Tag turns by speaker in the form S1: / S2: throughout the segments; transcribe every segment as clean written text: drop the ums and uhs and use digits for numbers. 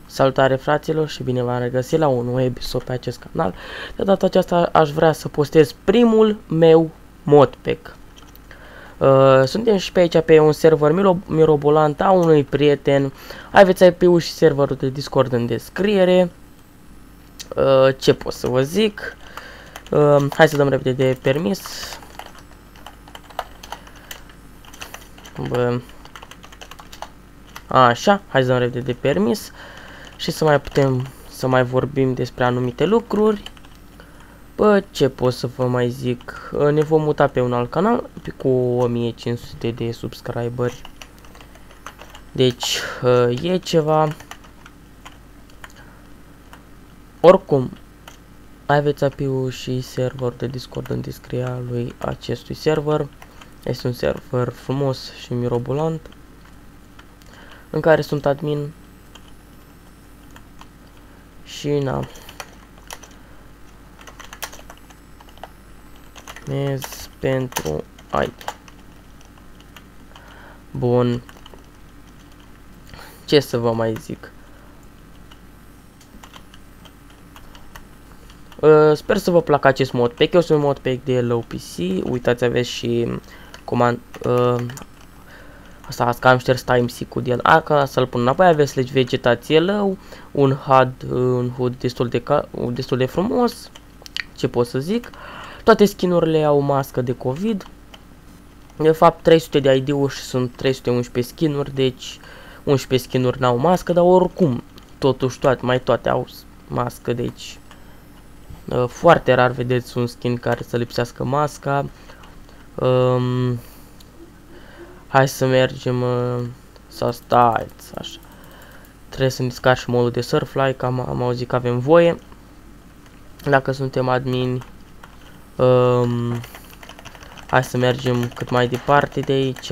S1: Salutare fraților și bine v-am regăsit la un nou episod pe acest canal. De data aceasta aș vrea să postez primul meu modpack. Suntem și pe aici pe un server mirobolant a unui prieten. Aveți IP-ul și serverul de Discord în descriere. Ce pot să vă zic? Hai să dăm repede de permis. Așa, hai să dăm repede de permis. Și să mai putem să mai vorbim despre anumite lucruri. Bă, ce pot să vă mai zic? Ne vom muta pe un alt canal cu 1500 de subscriberi. Deci, e ceva. Oricum, aveți IP-ul și serverul de Discord în descrierea lui acestui server. Este un server frumos și mirobolant, în care sunt admin. Și na. Mez pentru IT. Bun. Ce să vă mai zic? Sper să vă placă acest modpack. Eu sunt un modpack de low PC. Uitați, aveți și comand. Asta că am șters timestamp-ul de el. Ca să-l pun înapoi, aveți legi vegetație low, un HUD destul de frumos. Ce pot să zic? Toate skin-urile au mască de COVID. De fapt 300 de ID-uri și sunt 311 skin-uri, deci 11 skin-uri n-au mască, dar oricum totuși toate au mască, deci foarte rar vedeți un skin care să lipsească masca. Hai să mergem să stați așa. Trebuie să descarc și modul de Surfly, că am auzit că avem voie. Dacă suntem admini. Hai să mergem cât mai departe de aici.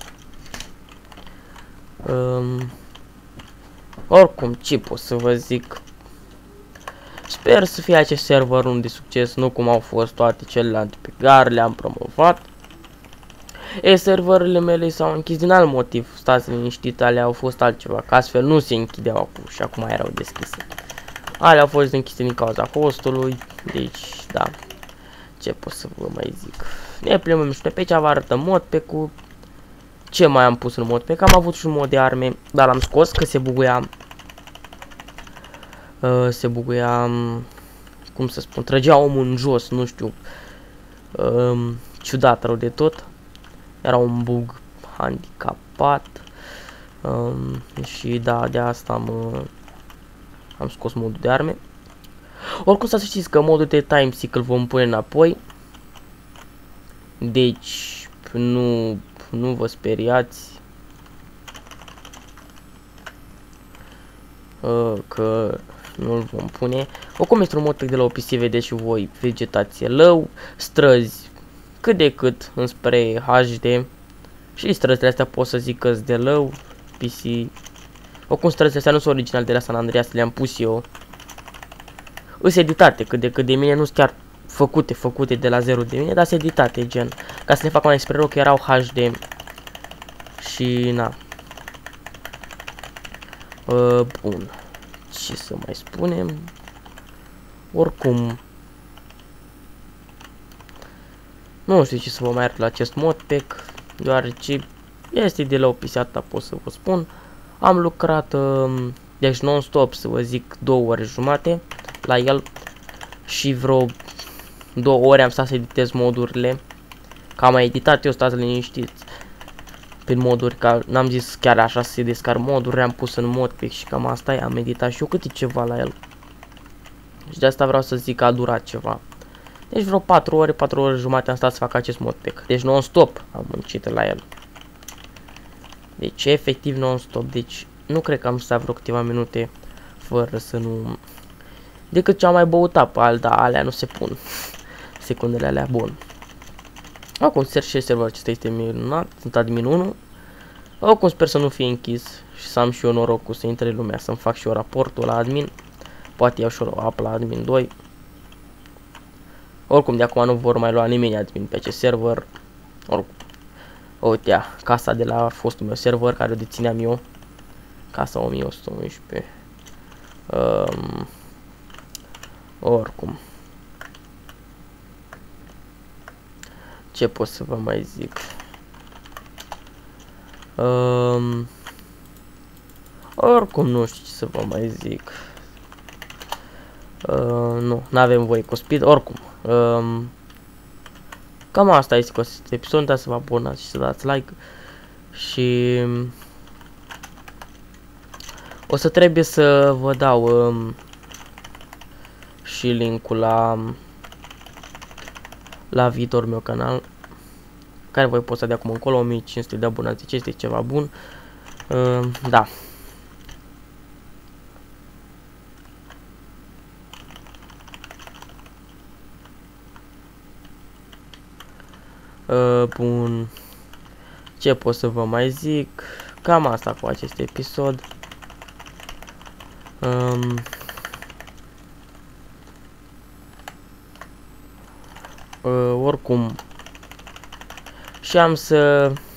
S1: Oricum, ce pot să vă zic? Sper să fie acest server un de succes, nu cum au fost toate celelalte pe care le-am promovat. Serverele mele s-au închis din alt motiv, stați liniștit, alea au fost altceva, că astfel nu se închideau acum și acum erau deschise. Alea au fost închise din cauza hostului, deci da, ce pot să vă mai zic. Ne plimbăm și pe aici, vă arătăm modpack-ul. Ce mai am pus în modpack? Am avut și un mod de arme, dar l-am scos că se buguia. Cum să spun, trăgea omul în jos, nu știu. Ciudat rău de tot. Era un bug handicapat. Și da, de asta am scos modul de arme. Oricum să știți că modul de timestamp îl vom pune înapoi. Deci nu vă speriați că nu-l vom pune. Oricum este un modpack de la OPC, vedeți și voi, vegetație low, străzi cât de cât înspre HD. Și străzile astea pot să zic că de low PC. Oricum străzile astea nu sunt originale de la San Andreas, le-am pus eu. Îs editate cât de cât de mine, nu sunt chiar făcute de la zero de mine, dar sunt editate gen. Ca să le fac mai spre rău că erau HD. Și na. Bun. Ce să mai spunem? Oricum nu știu ce să vă mai arăt la acest modpack, deoarece este de la o pisată, pot să vă spun. Am lucrat, deci non-stop, să vă zic, 2 ore jumate la el și vreo 2 ore am stat să editez modurile. Că am mai editat eu, stați liniștiți, prin moduri, că n-am zis chiar așa să se descarc moduri, am pus în modpack și cam asta e, am editat și eu câte ceva la el. Și de asta vreau să zic că a durat ceva. Deci vreo 4 ore jumate am stat să fac acest modpack. Deci non-stop am muncit la el. Deci efectiv non-stop. Deci nu cred că am stat vreo câteva minute fără să nu... Decât ce am mai băut apă, dar alea nu se pun. Secundele alea, bun. Acum serverul acesta este minunat, sunt admin 1. Acum sper să nu fie închis și să am și eu norocul să intre lumea, să-mi fac și eu raportul la admin. Poate iau și eu apă la admin 2. Oricum de acum nu vor mai lua nimeni admin pe acest server. Oricum. Uite, casa de la fostul meu server care o dețineam eu. Casa 1111. Oricum. Ce pot să vă mai zic? Oricum nu știu ce să vă mai zic. Nu, n-avem voie cu speed. Oricum. Cam asta este cu acest episod. Dați să vă abonați și să dați like. Și o să trebuie să vă dau și linkul la viitorul meu canal, care voi posta de acum încolo. 1500 de abonați, deci este ceva bun. Da. Bun. Ce pot să vă mai zic? Cam asta cu acest episod. Oricum, și am să